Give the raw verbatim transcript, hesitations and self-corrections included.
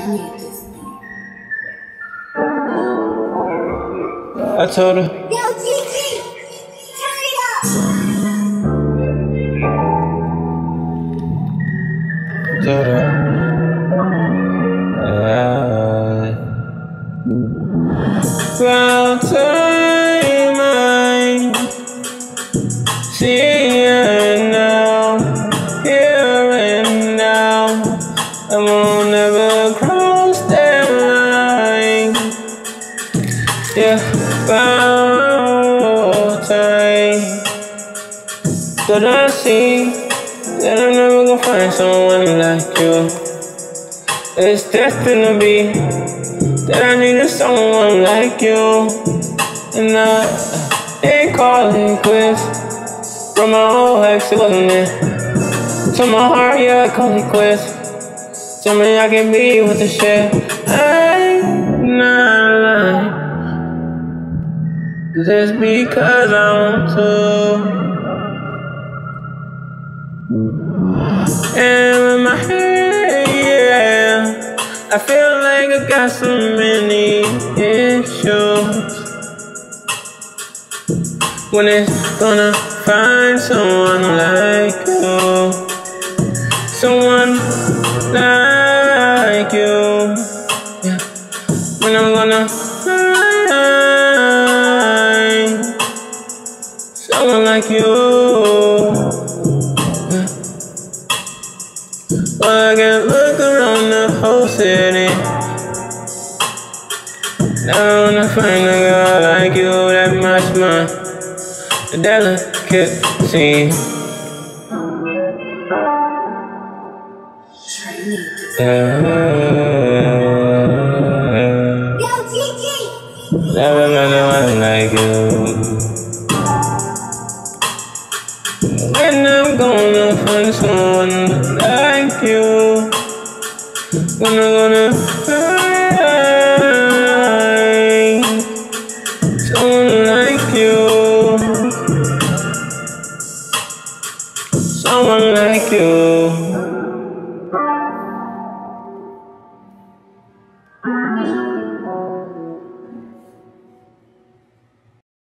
I told her. Yo, Gigi, turn it up. Told her. Yeah. About time I see you now, here and now. I won't ever cross that line. Yeah, about time that I see that I'm never gonna find someone like you. It's destined to be that I needed someone like you. And I didn't call it quits. From my whole ex, it wasn't it. To my heart, yeah, I call it quits. Tell me I can be with the shit. I'm not lying. Just because I want to. And with my head, yeah, I feel like I got so many issues. When it's gonna find someone like you, someone like you, yeah. When I'm gonna find someone like you, yeah. Well, I can look around the whole city. Never wanna find a girl like you that much, man. The delicacy. Yeah. Yo, Gigi. Never met anyone like you. When I'm gonna find someone like you, when I'm gonna